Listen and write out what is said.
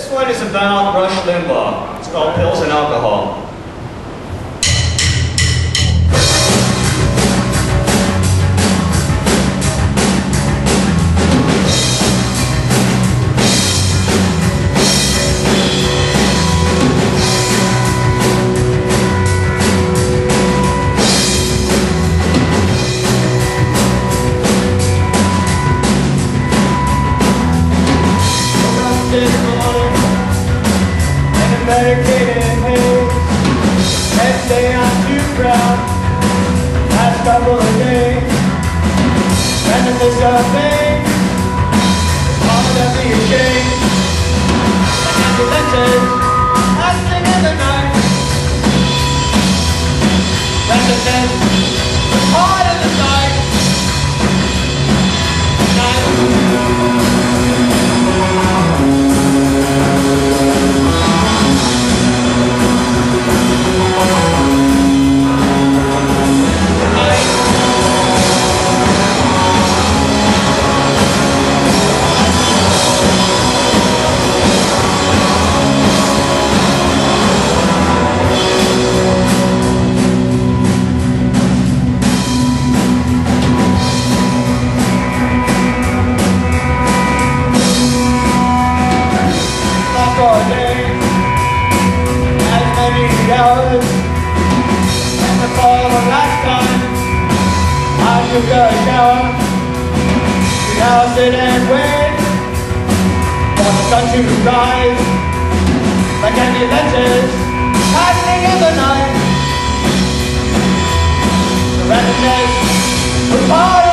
This one is about Rush Limbaugh. It's called Pills and Alcohol. Medicated haze. Next day I'm too proud. Last couple of days. Randomness of things. All of the ashamed. And ambulances. Lasting in the night. Randomness. Hard in the sight. And the fall of last time I took a shower. We now sit and wait for the sun to rise. Like ambulances passing in the night. The randomness was part